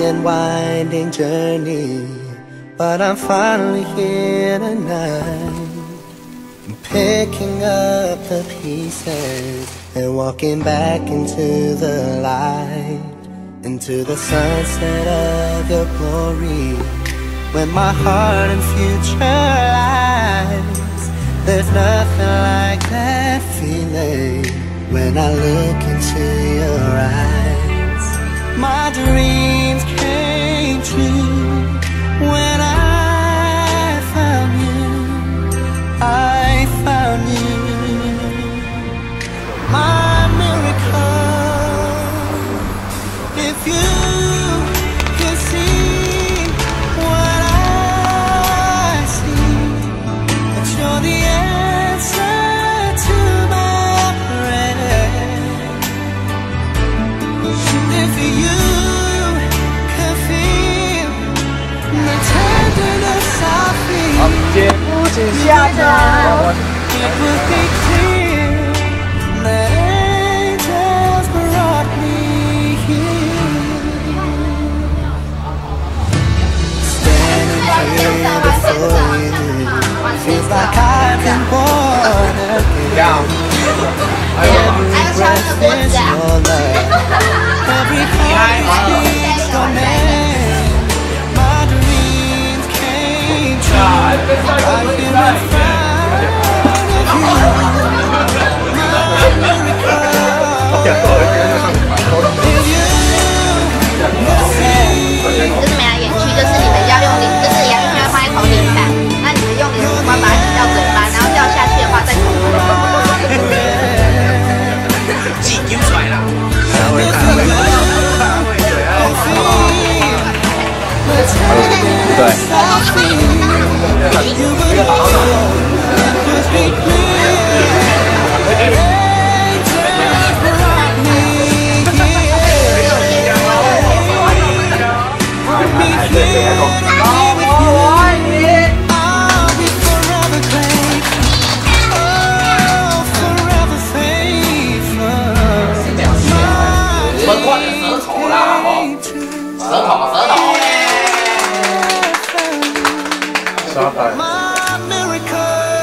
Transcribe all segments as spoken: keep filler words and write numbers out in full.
and winding journey, but I'm finally here tonight. I'm picking up the pieces and walking back into the light, into the sunset of your glory. When my heart and future lies, there's nothing like that feeling when I look into your eyes. My dreams came true when I found you. I found you. My miracle. If you can see what I see, that you're the answer to my prayer. If you can feel the tenderness I feel, 好，节目请下场。 it would be clear that angels brought me here. Standing here before you, feels like I've been born again. Every breath is your love, every heart beats your name. My dreams came true, right here in front. 就是没来演去，就是你们要用力，就是牙签要放在头顶上，那你们用你的五官把它挤到嘴巴，然后掉下去的话再口挤丢出来了。 My miracle,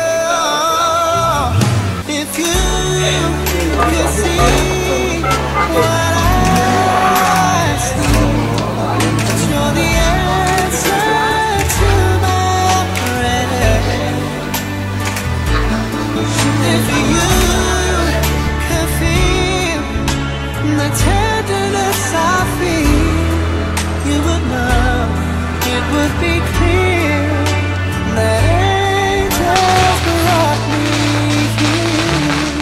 if you can see what I see, that you're the answer to my prayer. If you can feel the tenderness I feel, you would know it would be clear that angels brought me here.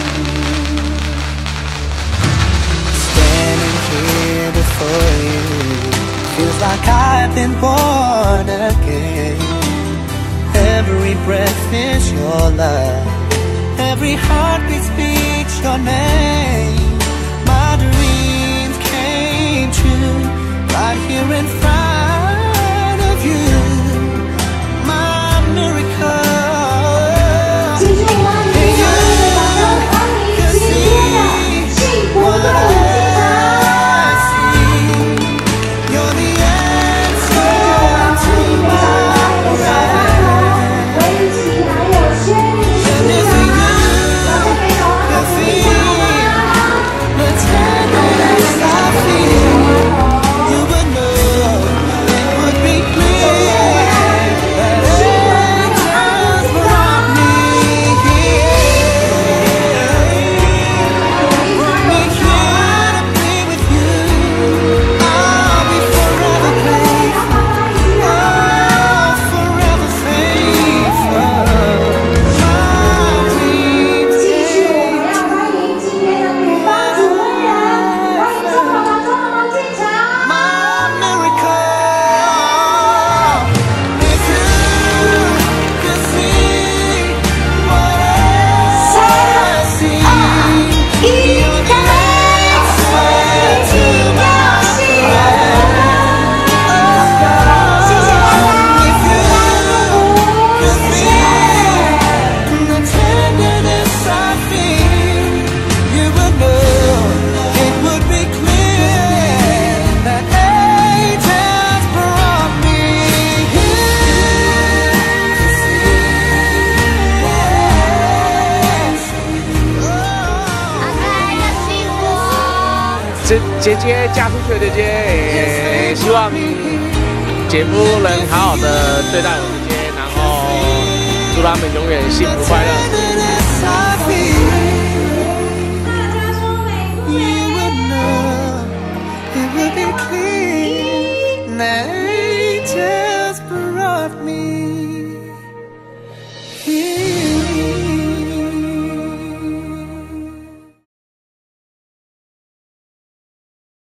Standing here before you, feels like I've been born again. Every breath is your love, every heartbeat speaks your name. My dreams came true right here in front of you. Yeah. 姐姐嫁出去的姐姐，也希望姐夫能好好的对待我姐姐，然后祝他们永远幸福快乐。